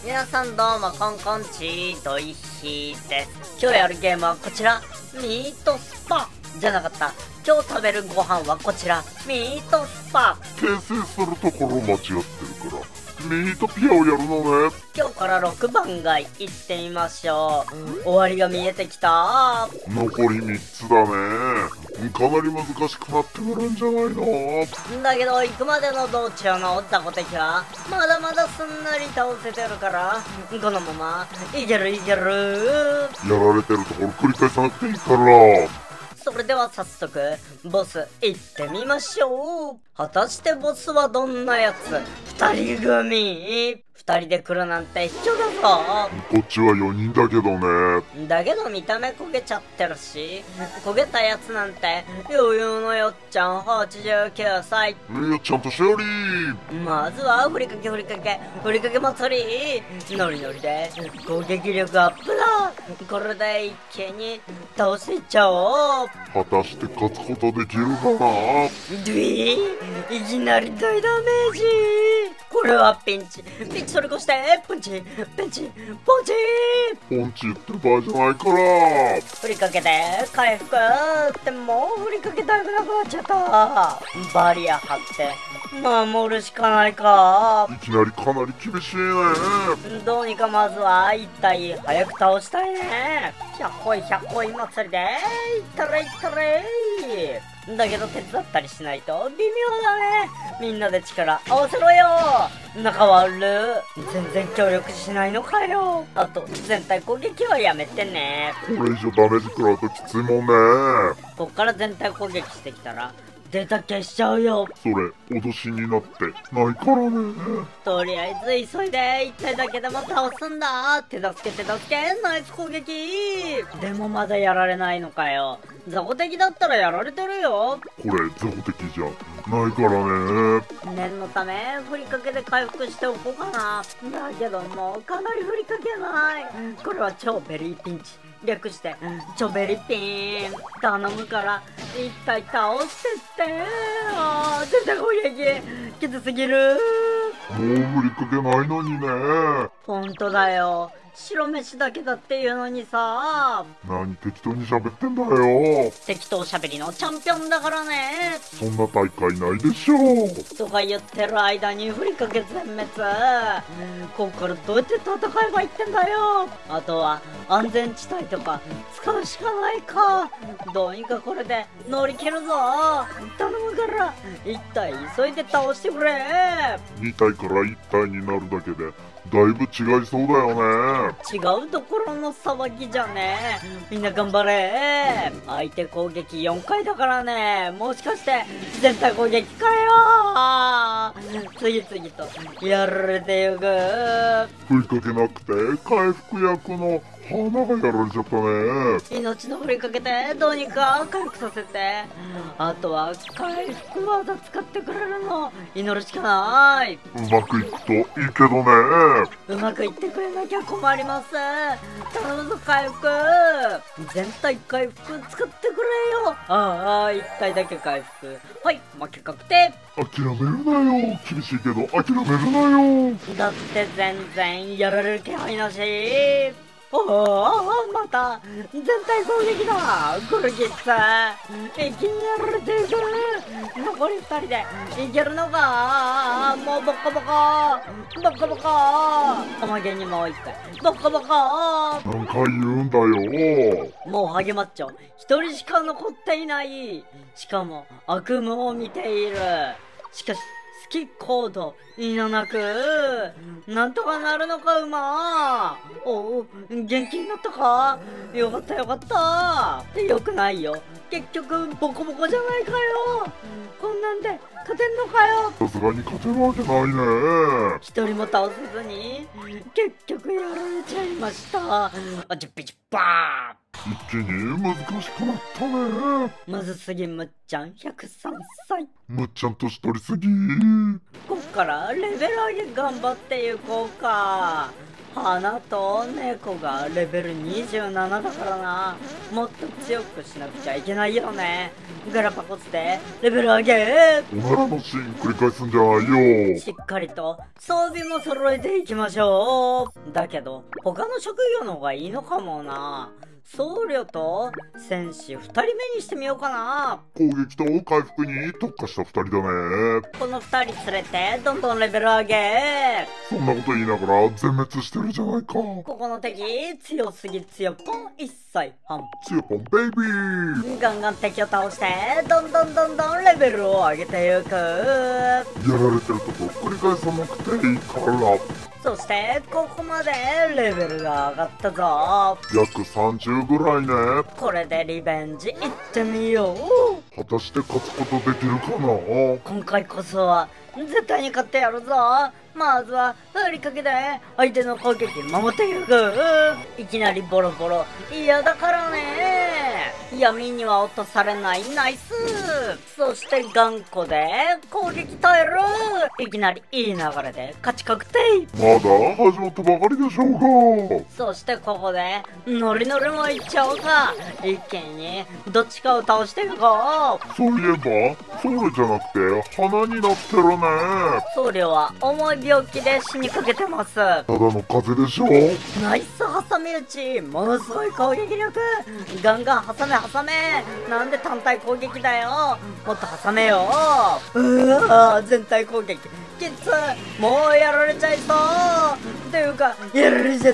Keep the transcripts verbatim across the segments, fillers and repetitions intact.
皆さんどうもコンコンチーといひです。今日やるゲームはこちら、ミートスパじゃなかった。今日食べるご飯はこちら、ミートスパ。 訂正するところ間違ってるからミートピアをやるのね。 今日からろくばん街行ってみましょう。終わりが見えてきた。 残りみっつだね。かなり難しくなってくるんじゃないの。 だけど行くまでの道中の雑魚敵はまだまだすんなり倒せてるから、このままいけるいける。 やられてるところ繰り返さなくていいから。 それでは早速ボス行ってみましょう。果たしてボスはどんなやつ？二人組二人で来るなんて卑怯だぞ。 こっちはよにんだけどね。 だけど見た目焦げちゃってるし、焦げたやつなんて余裕のよっちゃんはちじゅうきゅうさい。 よっちゃんとしおり。 まずはふりかけふりかけふりかけ祭り。ノリノリで攻撃力アップだ。これで一気に倒していっちゃおう。 果たして勝つことできるかな。 ドゥイいきなり大ダメージ。これはピンチピンチ取り越してプンチピンチポンチ。 ポンチ言ってる場合じゃないから。 ふりかけて回復ってもうふりかけたくなくなっちゃった。バリア張って守るしかないか。 いきなりかなり厳しいね。 どうにかまずは一体早く倒したいね。ひゃっこいひゃっこい祭りでいったれいったれい。だけど手伝ったりしないと微妙だね。みんなで力合わせろよ。仲悪全然協力しないのかよ。あと全体攻撃はやめてね。 これ以上ダメージ食らうときついもんね。 こっから全体攻撃してきたらデータ消しちゃうよ。 それ脅しになってないからね。 とりあえず急いで一体だけでも倒すんだ。手助け手助けナイス攻撃。でもまだやられないのかよ。雑魚敵だったらやられてるよ。 これ雑魚敵じゃないからね。 念のためふりかけで回復しておこうかな。だけどもうかなりふりかけない。これは超ベリーピンチ、略してチョベリピン。頼むから一体倒してって。あー出た攻撃きつすぎる。 もうふりかけないのにね。 ほんとだよ。白飯だけだっていうのにさ。 何適当に喋ってんだよ。 適当しゃべりのチャンピオンだからね。 そんな大会ないでしょう。 とか言ってる間にふりかけ全滅。ここからどうやって戦えばいいってんだよ。あとは安全地帯とか使うしかないか。どうにかこれで乗り切るぞ。頼むから一体急いで倒してくれ。 に体からいち体になるだけでだいぶ違いそうだよね。 違うところの騒ぎじゃね。みんな頑張れ。相手攻撃よんかいだからね。もしかして全体攻撃かよ。次々とやられてゆく。 ふりかけなくて回復薬の花がやられちゃったね。 命のふりかけてどうにか回復させて。あとは回復技使ってくれるの祈るしかない。 うまくいくといいけどね。 うまくいってくれなきゃ困ります。頼むぞ回復。全体回復使ってくれよ。ああ一体だけ回復。はい負け確定。 諦めるなよ。厳しいけど諦めるなよ。 だって全然やられる気配なし。おおまた全体攻撃だ。これきつ一気にやられていく。残りふたりでいけるのか。もうボコボコボコボコ。おまけにもう一回ボコボコ。 何回言うんだよ。 もうハゲマッチョ一人しか残っていない。しかも悪夢を見ている。しかし好きコードいらなくなんとかなるのか馬。おお元気になったか。よかったよかった。よくないよ。結局ボコボコじゃないかよ。こんなんで勝てんのかよ。 さすがに勝てるわけないね。 一人も倒せずに結局やられちゃいました。あちゅぴちゅバー。 一気に難しくなったね。 まず次むっちゃんひゃくさんさい。 むっちゃん年取りすぎ。 こっからレベル上げ頑張っていこうか。 花と猫がレベルにじゅうななだからな。もっと強くしなくちゃいけないよね。ガラパゴスでレベル上げ。 おならのシーン繰り返すんじゃないよ。 しっかりと装備も揃えていきましょう。だけど他の職業の方がいいのかもな。僧侶と戦士ふたりめにしてみようかな。 攻撃と回復に特化したふたりだね。 このふたり連れてどんどんレベル上げ。 そんなこと言いながら全滅してるじゃないか。 ここの敵強すぎ強ポン一切半。 強ポンベイビー。 ガンガン敵を倒してどんどんどんどんレベルを上げていく。 やられてるとこ繰り返さなくていいから。 そしてここまでレベルが上がったぞ。 約さんじゅうぐらいね。 これでリベンジいってみよう。 果たして勝つことできるかな。 今回こそは絶対に勝ってやるぞ。まずは振りかけて相手の攻撃守っていく。いきなりボロボロ嫌だからね。闇には落とされないナイス。そして頑固で攻撃耐える。いきなりいい流れで勝ち確定。 まだ始まったばかりでしょうが。 そしてここでノリノリもいっちゃおうか。一気にどっちかを倒していこう。 そういえばソウルじゃなくて花になってるね。 僧侶は重い病気で死にかけてます。 ただの風邪でしょ。 ナイス挟み撃ち。ものすごい攻撃力。ガンガン挟め挟め。なんで単体攻撃だよ。もっと挟めよ。うわ全体攻撃きつい。もうやられちゃいそう。っていうかやられちゃった。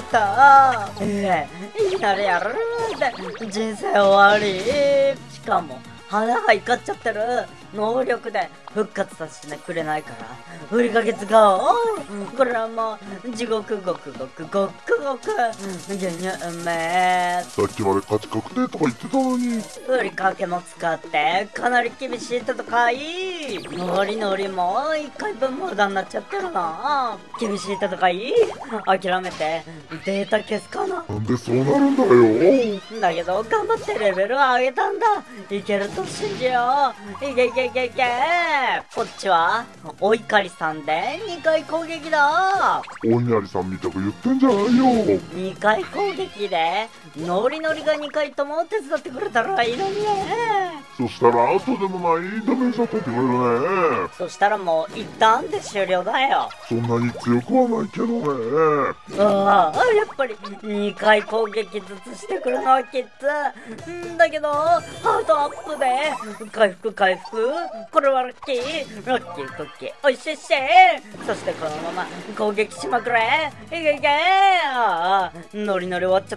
ええいきなりやられるなんて人生終わり。しかも花が怒っちゃってる。能力で復活させてくれないから振りかけ使おう。これはもう地獄ごくごくごくごく牛乳うめ。 さっきまで勝ち確定とか言ってたのに。 振りかけも使ってかなり厳しい戦い。ノリノリもいっかいぶん無駄になっちゃってるな。厳しい戦い諦めてデータ消すかな。 なんでそうなるんだよ。 だけど頑張ってレベルを上げたんだ。いけると信じよう。いけいけいけいけ。こっちはお怒りさんでにかい攻撃だ。 お稲荷さんみたく言ってんじゃないよ。 にかい攻撃でノリノリがにかいとも手伝ってくれたらいいのにね。 そしたらとでもないダメージ与えてくれるね。 そしたらもう一旦で終了だよ。 そんなに強くはないけどね。 ああやっぱりにかい攻撃ずつしてくるのはきつんだけどハードアップで回復回復。これはラッキーラッキークッキーおいしいし。そしてこのまま攻撃しまくれ。いけいけ。ああノリノリ終わっちゃった。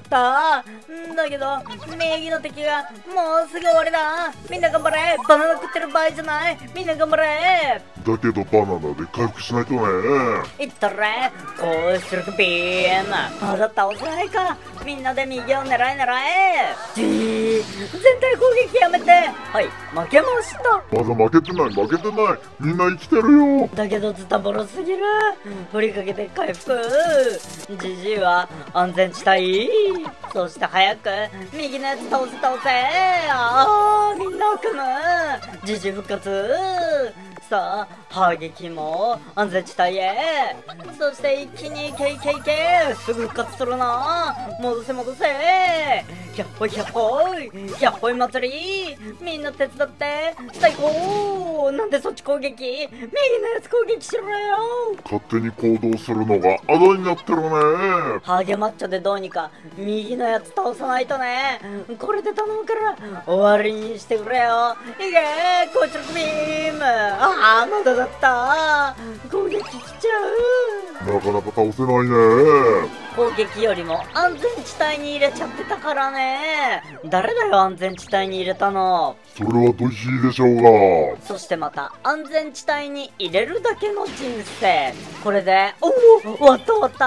んだけど右の敵がもうすぐ終わりだ。みんな頑張れ。バナナ食ってる場合じゃない。みんな頑張れ。 だけどバナナで回復しないとね。 いったれ高出力ビーム。まだ倒せないか。みんなで右を狙え狙え。じー全体攻撃やめて。はい負けました。 まだ負けてない負けてない。みんな生きてるよ。 だけどズタボロすぎる。振りかけて回復。ジジイは安全地帯。そして早く右のやつ倒せ倒せ。あーみんな悪夢。ジジイ復活。さあ反撃も安全地帯へ。そして一気にいけいけいけ。すぐ復活するな。戻せ戻せ。ひゃっほいひゃっほいひゃっほい祭り。みんな手伝って最高。なんでそっち攻撃。右のやつ攻撃しろよ。 勝手に行動するのがあだになってるね。 ハゲマッチョでどうにか右のやつ倒さないとね。これで頼むから終わりにしてくれよ。いけーこいつのビーム。ああまだだった。攻撃きちゃう。 なかなか倒せないね。 攻撃よりも安全地帯に入れちゃってたからね。誰だよ安全地帯に入れたの。 それはドヒーでしょうが。 そしてまた安全地帯に入れるだけの人生。これでおお終わった終わった。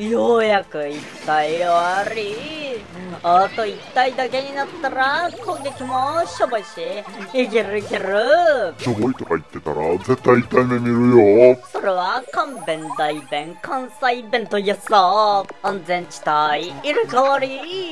ようやくいったい終わり。あといったいだけになったら攻撃もしょぼいしいけるいける。 しょぼいとか言ってたら絶対痛い目見るよ。 それは関弁大弁関西弁といやさ。安全地帯入れ替わり。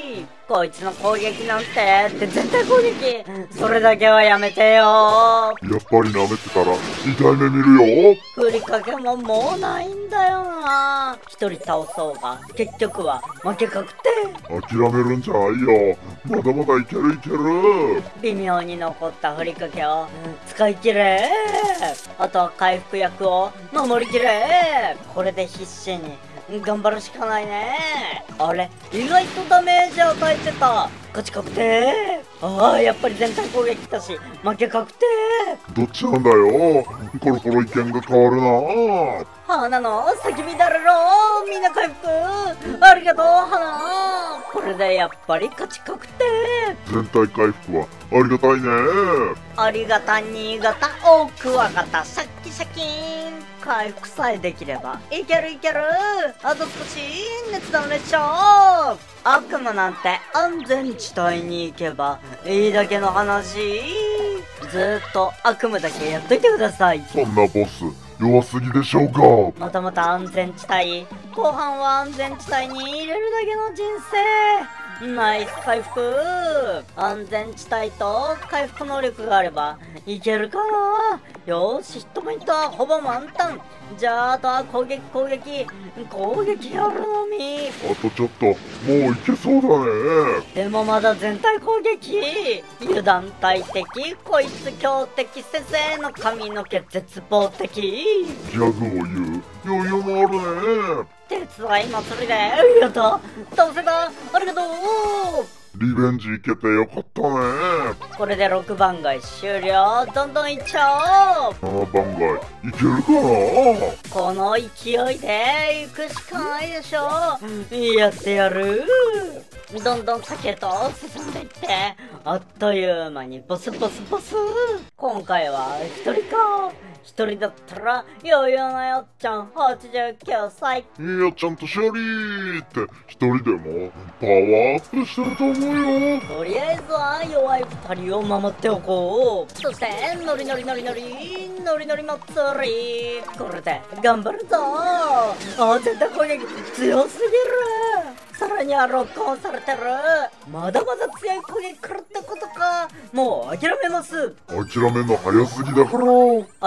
こいつの攻撃なんてって絶対攻撃それだけはやめてよ。 やっぱり舐めてたら痛い目見るよ。 ふりかけももうないんだよな。一人倒そうが結局は負け確定。 諦めるんじゃないよ。まだまだいけるいける。 微妙に残ったふりかけを使い切れ。あとは回復薬を守りきれ。これで必死に頑張るしかないね。あれ意外とダメージ与えてた。勝ち確定。ああやっぱり全体攻撃だし負け確定。 どっちなんだよ。コロコロ意見が変わるな。 花の叫びだれろ。みんな回復ありがとう花。これでやっぱり勝ち確定。 全体回復はありがたいね。 ありがた新潟大クワガタシャッキシャキーン。回復さえできればいけるいける。あと少し熱断でしょ。悪夢なんて安全地帯に行けばいいだけの話。ずーっと悪夢だけやっといてください。 そんなボス弱すぎでしょうか。 もともと安全地帯、後半は安全地帯に入れるだけの人生。ナイス回復。安全地帯と回復能力があればいけるかな。よーし、ヒットポイントはほぼ満タン。じゃああとは攻撃攻撃攻撃やるのみ。 あとちょっともういけそうだね。 でもまだ全体攻撃。油断大敵、こいつ強敵、先生の髪の毛絶望的。 ギャグを言う余裕もあるね。 手伝い祭りでやった。倒せた。ありがとう。 リベンジいけてよかったね。 これでろくばん街終了。どんどんいっちゃおう。 ななばん街いけるかな。 この勢いで行くしかないでしょ。やってやる。どんどん先へと進んでいってあっという間にボスボスボス。今回は一人か。一人だったら余裕なよっちゃんはちじゅうきゅうさい。 いやちゃんと勝利って一人でもパワーアップしてると思うよ。 とりあえずは弱い二人を守っておこう。そしてノリノリノリノリノリノリ祭り。これで頑張るぞ。あ全体攻撃強すぎる。さらにはロックオンされてる。まだまだ強い攻撃来るってことか。もう諦めます。 諦めんの早すぎだから。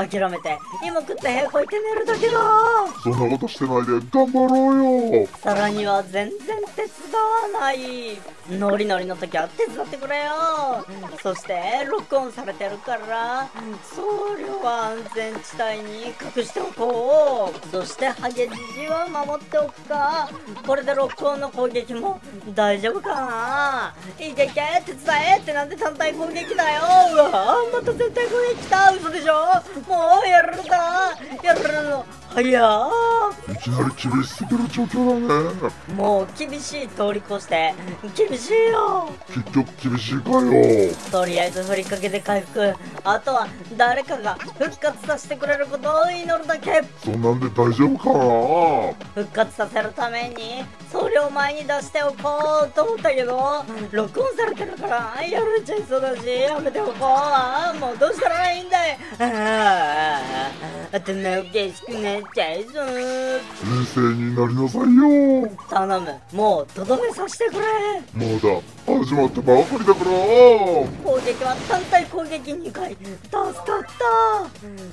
諦めて芋食ってへこいて寝るだけだ。 そんなことしてないで頑張ろうよ。 さらには全然手伝わない。ノリノリの時は手伝ってくれよ。そしてロックオンされてるから僧侶は安全地帯に隠しておこう。そしてハゲジジは守っておくか。これでロックオンの攻撃も大丈夫かな。いけいけ手伝えって。なんで単体攻撃だよ。うわまた全体攻撃来た。嘘でしょ。もうやられた。やられるの早ー。 いきなり厳しすぎる状況だね。 もう厳しい通り越して厳しいよ。 結局厳しいかよ。 とりあえず振りかけて回復。あとは誰かが復活させてくれることを祈るだけ。 そんなんで大丈夫かな。 復活させるために僧侶を前に出しておこうと思ったけどロックオンされてるからやられちゃいそうだしやめておこう。あもうどうしたらいいんだい。ああ頭おかしくなっちゃいそう。 冷静になりなさいよ。 頼む。もうとどめさせてくれ。 まだ始まったばかりだから。 攻撃は単体攻撃にかい。助かった。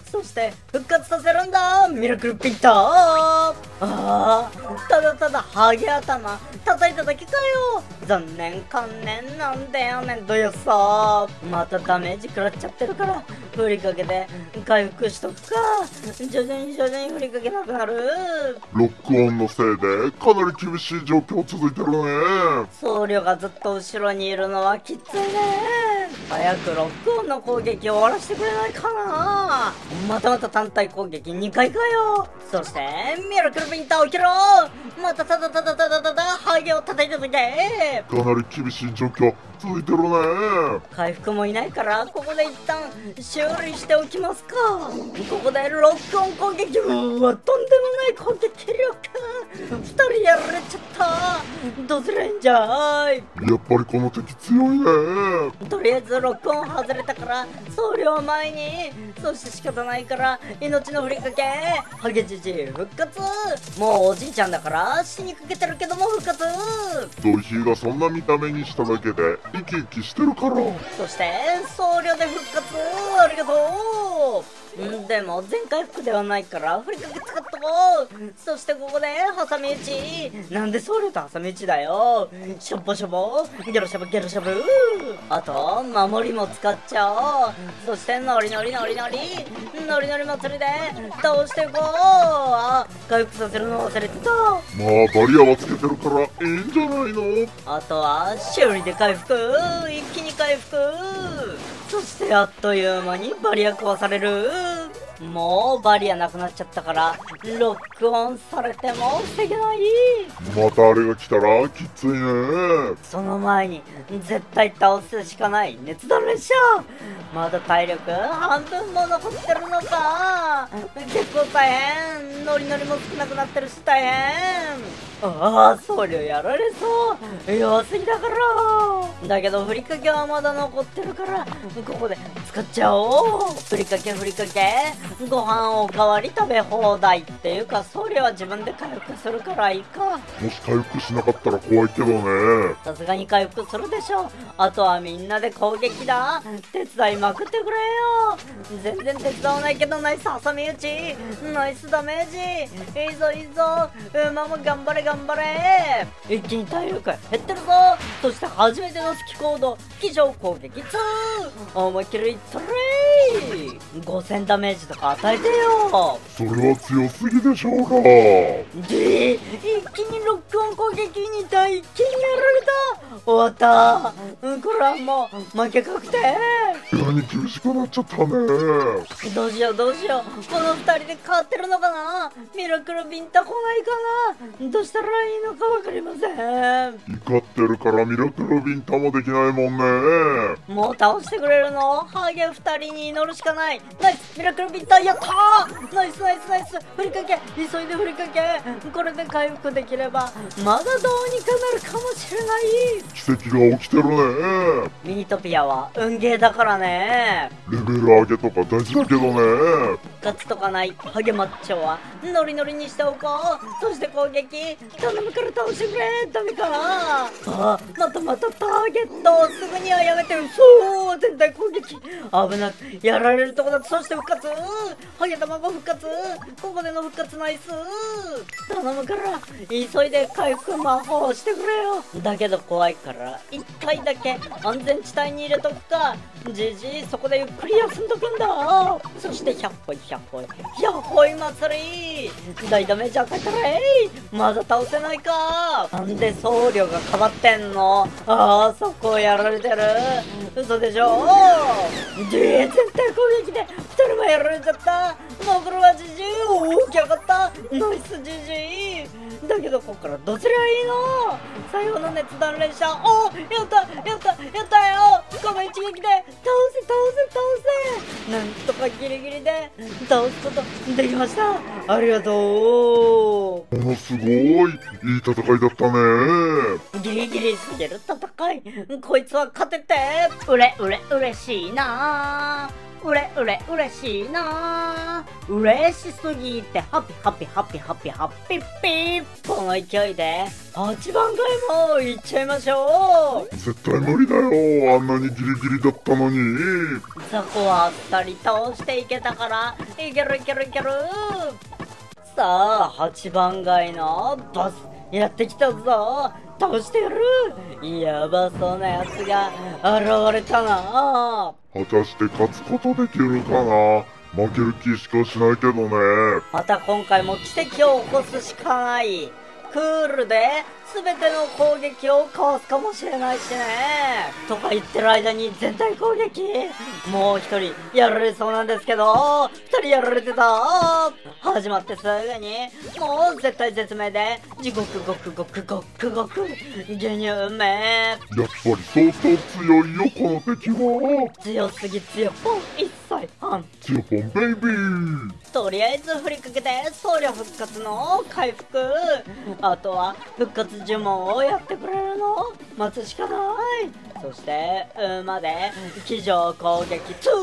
そして復活させるんだ。ミラクルピッター。ああただただハゲ頭叩いただけかよ。残念観念なんだよねんどやさ。またダメージ食らっちゃってるから振りかけて回復しとくか。徐々に徐々に振りかけなくなる。 ロックオンのせいでかなり厳しい状況続いてるね。 僧侶がずっと後ろにいるのはきついね。早くロックオンの攻撃を終わらせてくれないかな。またまた単体攻撃にかいかよ。そしてミラクルピンター起きろ。またただただただただハゲを叩いただけ。 かなり厳しい状況続いてるね。 回復もいないからここで一旦修理しておきますか。ここでロックオン攻撃。うわとんでもない攻撃力。ふたりやられちゃった。どうすりゃいいんじゃーい。 やっぱりこの敵強いね。 とりあえずロックオン外れたから僧侶を前に。そして仕方ないから命のふりかけハゲジジ復活。もうおじいちゃんだから死にかけてるけども復活。 ドイヒーがそんな見た目にしただけで生き生きしてるから。 そして僧侶で復活ありがとう。でも全回復ではないからふりかけ使っとこう。そしてここで挟み撃ち。なんで僧侶と挟み撃ちだよ。しょぼしょぼゲロしゃぶゲロしゃぶ。あと守りも使っちゃおう。そしてノリノリノリノリノリノリ祭りで倒していこう。あ、回復させるの忘れてた。 まあバリアはつけてるからいいんじゃないの。 あとは修理で回復、一気に回復。そしてあっという間にバリア壊される。もうバリアなくなっちゃったからロックオンされても防げない。 またあれが来たらきついね。 その前に絶対倒すしかない熱弾列車。まだ体力半分も残ってるのか。結構大変。ノリノリも少なくなってるし大変。ああ、僧侶やられそう。弱すぎだから。だけどふりかけはまだ残ってるからここで使っちゃおう。ふりかけふりかけご飯おかわり食べ放題っていうか僧侶は自分で回復するからいいか。 もし回復しなかったら怖いけどね。 さすがに回復するでしょ。あとはみんなで攻撃だ。手伝いまくってくれよ。全然手伝わないけどナイス挟み撃ちナイスダメージ。いいぞいいぞ馬も頑張れ頑張れ。一気に体力減ってるぞ。そして初めてのスキコード機上攻撃に思いっきりいっとれー。ごせんダメージとか与えてよ。 それは強すぎでしょうが。 で一気にロックオン攻撃に大一気にやられた。終わった。うん、これはもう負け確定。 急に厳しくなっちゃったね。 どうしようどうしよう。このふたりで変わってるのかな。ミラクルビンタ来ないかな。どうしたらいいのか分かりません。 怒ってるからミラクルビンタもできないもんね。 もう倒してくれるの。ハゲふたりに祈るしかない。ナイスミラクルビンタやったー。ナイスナイスナイス。ふりかけ急いでふりかけ。これで回復できればまだどうにかなるかもしれない。 奇跡が起きてるね。 ミニトピアは運ゲーだからね。 レベル上げとか大事だけどね。 復活とかないハゲマッチョはノリノリにしておこう。そして攻撃頼むから倒してくれ。ダメかなあ。またまたターゲットすぐにはやめて。そう全体攻撃危なくやられるとこだ。そして復活ハゲ卵復活。ここでの復活ナイス。頼むから急いで回復魔法してくれよ。だけど怖いからいっかいだけ安全地帯に入れとくか。じじいそこでゆっくり休んどくんだ。そしてひゃっほいひゃっほいひゃっほい祭り大ダメージ与えたれ。まだ倒せないか。なんで僧侶がかばってんの。ああそこをやられてる。嘘でしょ。で全体攻撃でふたりもやられちゃった。残るはじじい。おおき上がった。ナイスじじい。だけどこっからどちらいいの。最後の熱弾連射。おおやったやったやったよ。この一撃で倒せ倒せ倒せ。なんとかギリギリで倒すことできました。ありがとう。 ものすごいいい戦いだったね。 ギリギリすぎる戦い。こいつは勝ててうれうれうれしいな。うれうれうれしいな。うれしすぎてハピハピハピハピハピピー。この勢いではちばん階もいっちゃいましょう。 絶対無理だよ。あんなにギリギリだったのに。 そこはふたり倒していけたからいけるいけるいける。さあはちばん階のボスやってきたぞ。倒してやる。やばそうなやつが現れたな。 果たして勝つことできるかな。負ける気しかしないけどね。 また今回も奇跡を起こすしかない。クールで全ての攻撃をかわすかもしれないしね。とか言ってる間に全体攻撃もう一人やられそうなんですけど二人やられてた。始まってすぐにもう絶体絶命で地獄ごくごくごくごく牛乳め。 やっぱり相当強いよこの敵は。 強すぎ強ポンいっさいはん強ポンベイビー。 とりあえず振りかけて僧侶復活の回復。あとは復活呪文をやってくれるの待つしかない。そして馬で機上攻撃ツー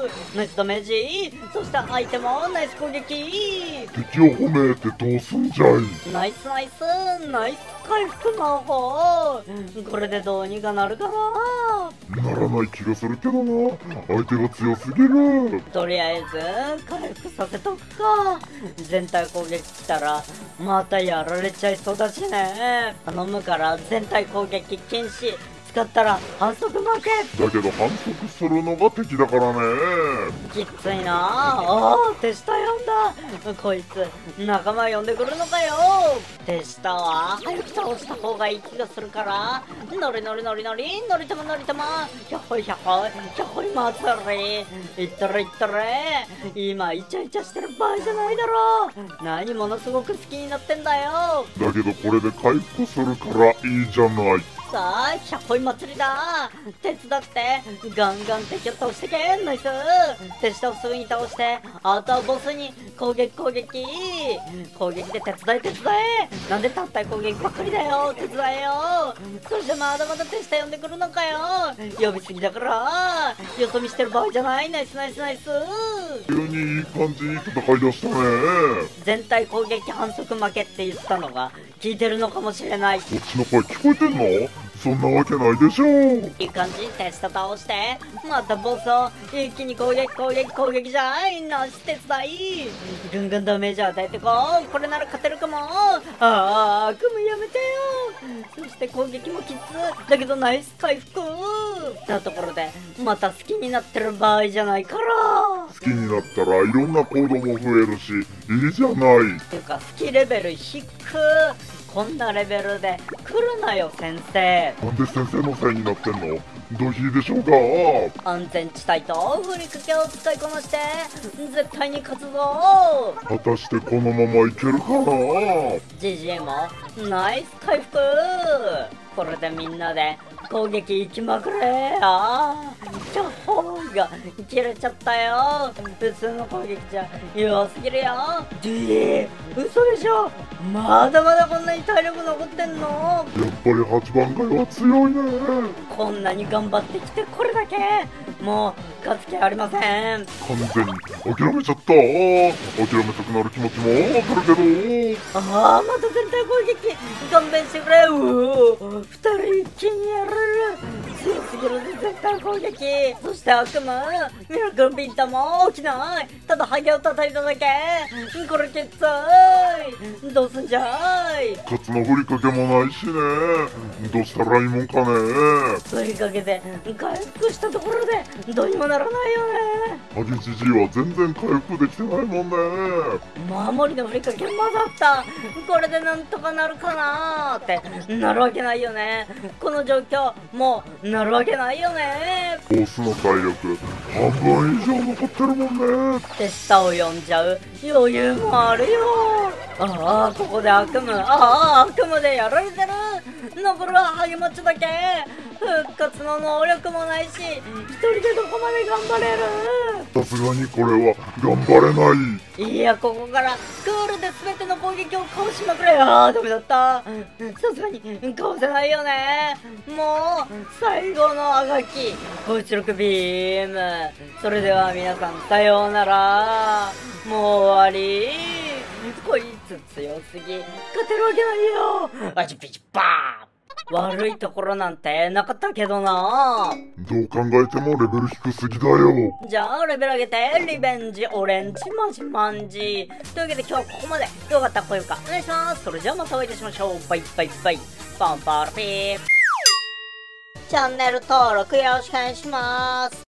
ナイスダメージ。そして相手もナイス攻撃。 敵を褒めてどうすんじゃい。 ナイスナイスナイス回復魔法。これでどうにかなるかな。 ならない気がするけどな。相手が強すぎる。 とりあえず回復させとくか。全体攻撃来たらまたやられちゃいそうだしね。頼むから全体攻撃禁止。使ったら反則負け。 だけど反則するのが敵だからね。 きついなあ。おお、手下呼んだ。こいつ仲間呼んでくるのかよ。手下は早く倒した方がいい気がするから、ノリノリノリノリノリともノリともひゃっほいひゃっほいひゃっほい祭り。いったれいったれ。今イチャイチャしてる場合じゃないだろう。何ものすごく好きになってんだよ。 だけどこれで回復するからいいじゃない。 さあ、ひゃっほい祭りだ。手伝ってガンガン敵を倒してけ。ナイス。手下をすぐに倒して、あとはボスに攻撃攻撃攻撃で手伝え手伝え。なんで単体攻撃ばっかりだよ。手伝えよ。そしてまだまだ手下呼んでくるのかよ。呼びすぎだからよそ見してる場合じゃない。ナイスナイスナイス。 急にいい感じに戦いだしたね。 全体攻撃反則負けって言ったのが効いてるのかもしれない。 こっちの声聞こえてんの？そんなわけないでしょう。 いい感じにテスト倒して、またボスを一気に攻撃攻撃攻撃じゃい。なし手伝い。ぐんぐんダメージ与えてこう。これなら勝てるかも。ああ、悪夢やめてよ。そして攻撃もきつだけどナイス回復なところで、また好きになってる場合じゃないから。 好きになったらいろんな行動も増えるし、いいじゃない。 ていうか好きレベル低く。こんなレベルで来るなよ先生。 なんで先生のせいになってんの？ドヒでしょうか。 安全地帯とふりかけを使いこなして絶対に勝つぞ。 果たしてこのままいけるかな。 ジジイもナイス回復。これでみんなで攻撃行きまくれ。ああ、キャッホーが切れちゃったよ。普通の攻撃じゃ弱すぎるよ。えー、嘘でしょ。まだまだこんなに体力残ってんの？ やっぱりはちばん階は強いね。 こんなに頑張ってきてこれだけ。もう勝つ気ありません。 完全に諦めちゃった。諦めたくなる気持ちもわかるけど。 ああ、また全体攻撃勘弁してくれ。うお、二人一気にやられる。強すぎるぜ全体攻撃。そして悪夢ミラクルビンタも起きない。ただハゲを叩いただけ。これきつい。どうすんじゃい。 カツのふりかけもないしね。どうしたらいいもんかね。 ふりかけで回復したところでどうにもならないよね。 ハゲじじいは全然回復できてないもんね。 守りのふりかけまだった。これでなんとかなるかなーってなるわけないよね。この状況もうなるわけないよね。 ボスの体力半分以上残ってるもんね。 手下を呼んじゃう余裕もあるよ。ああ、ここで悪夢。ああ、悪夢でやられてる。残るはハゲマッチだけ。復活の能力もないし、一人でどこまで頑張れる。 さすがにこれは頑張れない。 いや、ここからクールで全ての攻撃をかわしまくれ。ああ、ダメだった。さすがにかわせないよね。もう最後のあがきごいちろくビーム。それでは皆さんさようなら。もう終わり。こいつ強すぎ、勝てるわけないよ。あちピチパー。悪いところなんてなかったけどな。 どう考えてもレベル低すぎだよ。 じゃあレベル上げてリベンジオレンジマジマンジというわけで今日はここまで。よかったら高評価お願いします。それじゃあまたお会いいたしましょう。バイバイバイ。パンパラピー。チャンネル登録よろしくお願いします。